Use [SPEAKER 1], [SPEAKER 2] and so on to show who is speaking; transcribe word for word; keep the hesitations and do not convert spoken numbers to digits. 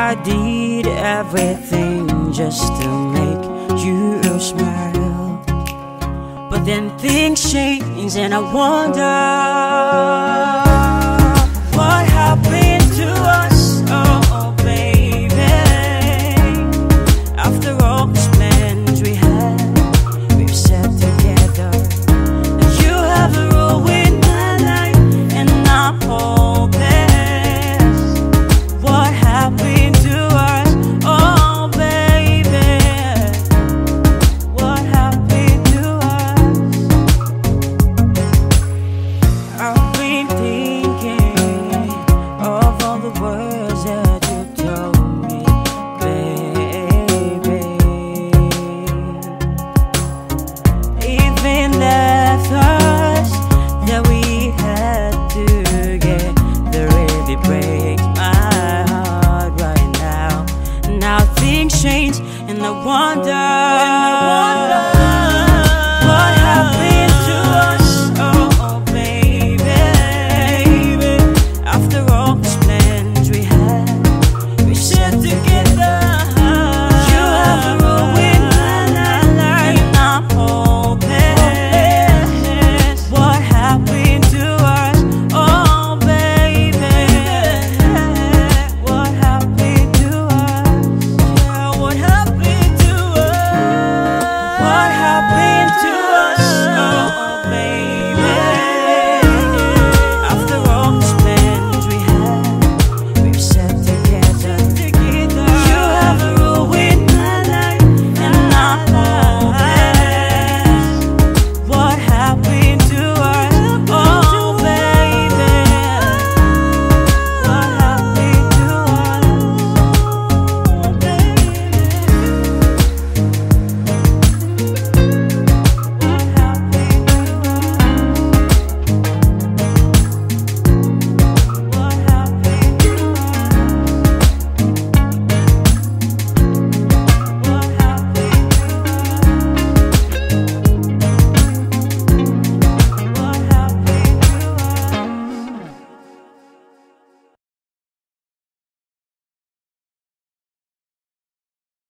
[SPEAKER 1] I did everything just to make you smile, but then things change and I wonder what happened to us. Oh baby, after all these plans we had, we've sat together. You have ruined my life and I'm hopeless. What happened to us? Oh baby, what happened to us? I've been thinking of all the words that you told me, baby. Even the thoughts that we had together really breaks my heart right now. Now things change and I wonder, and I wonder